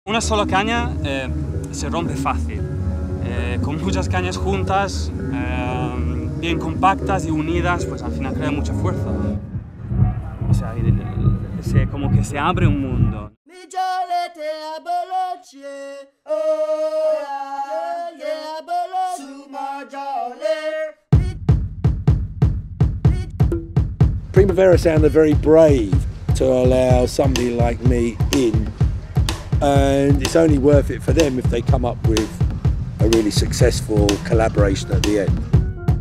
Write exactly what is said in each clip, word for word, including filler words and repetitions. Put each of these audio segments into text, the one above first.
Una sola caña eh, se rompe fácil. Eh, con muchas cañas juntas, eh, bien compactas y unidas, pues al final crea mucha fuerza. O sea, se, como que se abre un mundo. Primavera Sound are very brave to allow somebody like me in, and it's only worth it for them if they come up with a really successful collaboration at the end.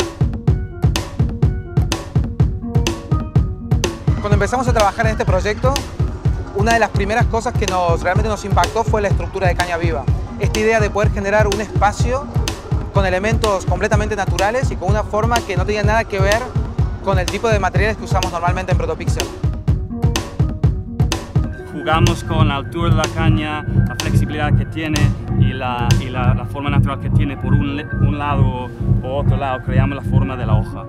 Cuando empezamos a trabajar en este proyecto, una de las primeras cosas que nos, realmente nos impactó fue la estructura de Caña Viva. Esta idea de poder generar un espacio con elementos completamente naturales y con una forma que no tenía nada que ver con el tipo de materiales que usamos normalmente en Protopixel. Jugamos con la altura de la caña, la flexibilidad que tiene y la, y la, la forma natural que tiene por un, un lado o otro lado, creamos la forma de la hoja.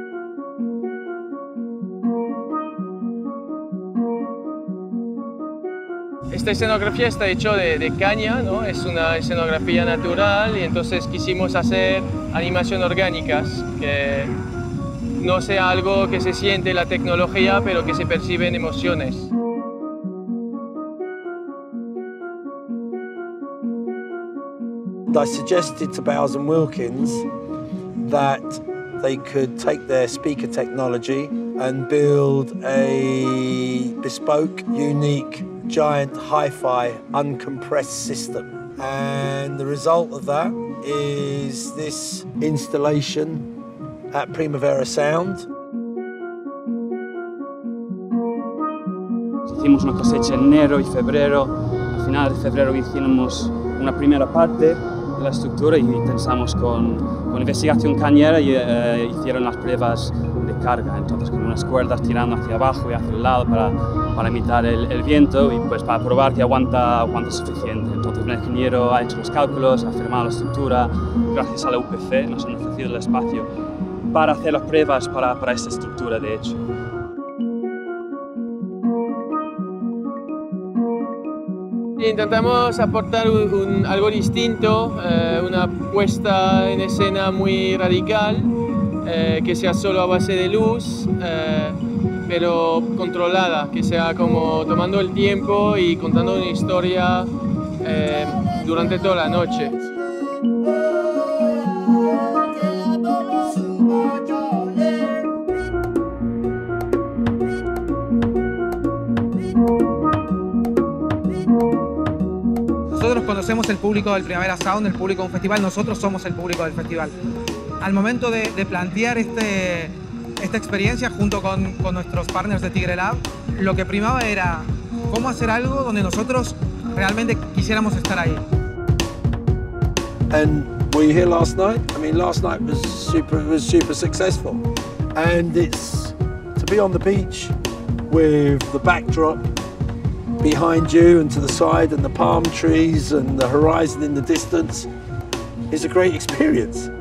Esta escenografía está hecha de, de caña, ¿no? Es una escenografía natural y entonces quisimos hacer animación orgánicas, que no sea algo que se siente la tecnología, pero que se perciben emociones. I suggested to Bowers and Wilkins that they could take their speaker technology and build a bespoke, unique, giant hi-fi uncompressed system. And the result of that is this installation at Primavera Sound. Hicimos una cosecha en enero y febrero. Al final de febrero hicimos una primera parte de la estructura y pensamos con, con investigación cañera y eh, hicieron las pruebas de carga, entonces con unas cuerdas tirando hacia abajo y hacia el lado para, para imitar el, el viento y pues para probar que aguanta, aguanta suficiente. Entonces un ingeniero ha hecho los cálculos, ha firmado la estructura, gracias a la U P C nos han ofrecido el espacio para hacer las pruebas para, para esta estructura de hecho. Intentamos aportar un, un, algo distinto, eh, una puesta en escena muy radical, eh, que sea solo a base de luz, eh, pero controlada, que sea como tomando el tiempo y contando una historia eh, durante toda la noche. Nosotros conocemos el público del Primavera Sound, el público de un festival, nosotros somos el público del festival. Al momento de, de plantear este, esta experiencia junto con, con nuestros partners de Tigre Lab, lo que primaba era cómo hacer algo donde nosotros realmente quisiéramos estar ahí. And were you here last night? I mean, last night was super, was super successful. And it's to be on the beach with the backdrop behind you and to the side and the palm trees and the horizon in the distance is a great experience.